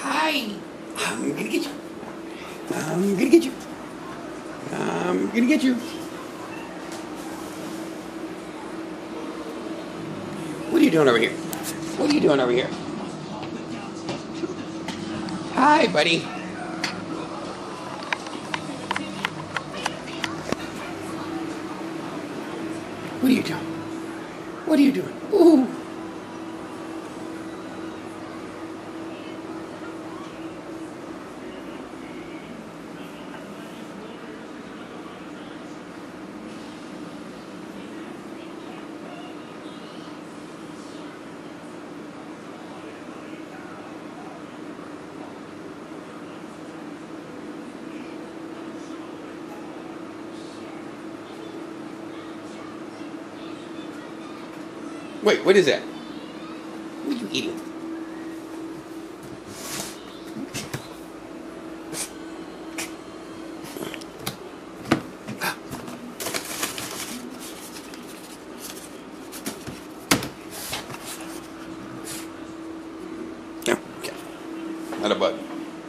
Hi. I'm gonna get you. I'm gonna get you. I'm gonna get you. What are you doing over here? What are you doing over here? Hi, buddy. What are you doing? What are you doing? Ooh. Wait, what is that? What are you eating? No, okay. Not a bug.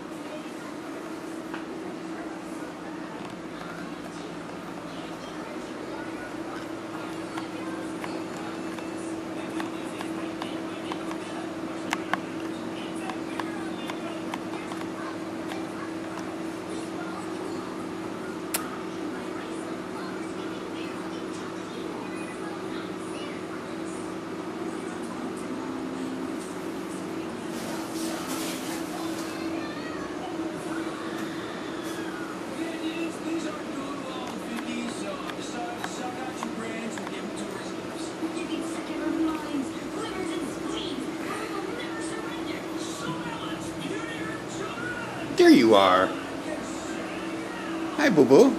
There you are. Hi, boo-boo.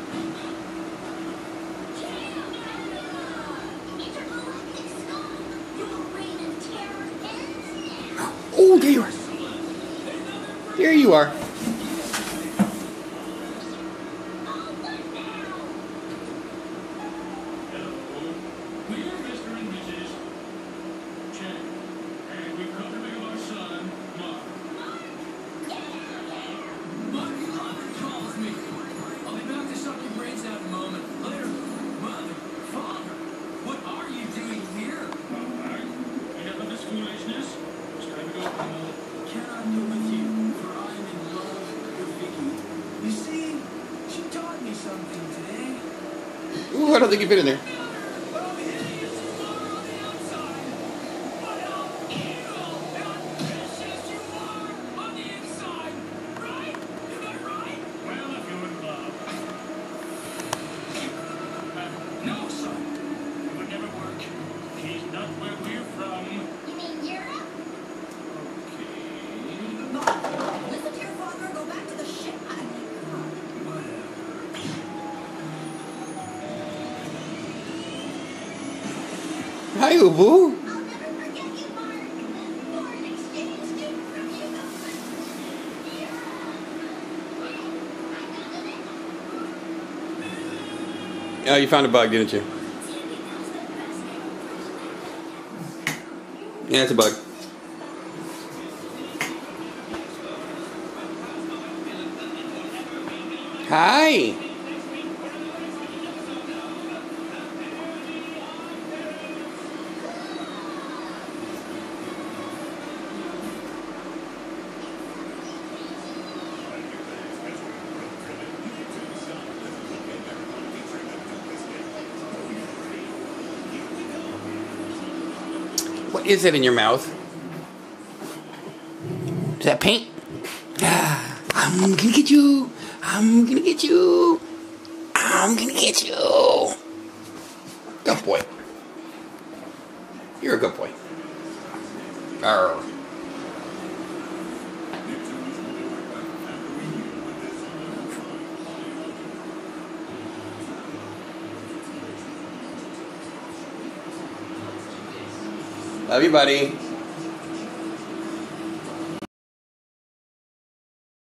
Oh, there you are. There you are. Ooh, I don't think you've been in there. No, son. It would never work. He's not where we're from. You mean Europe? Okay. Mom, listen to your father. Go back to the ship. Hi, Ubu. I'll never forget you, Mark. Foreign exchange student from Oh, you found a bug, didn't you? Yeah, it's a bug. Hi. What is it in your mouth? Is that paint? Ah, I'm gonna get you. I'm gonna get you. I'm gonna get you. Good boy. You're a good boy. Arr. Love you, buddy.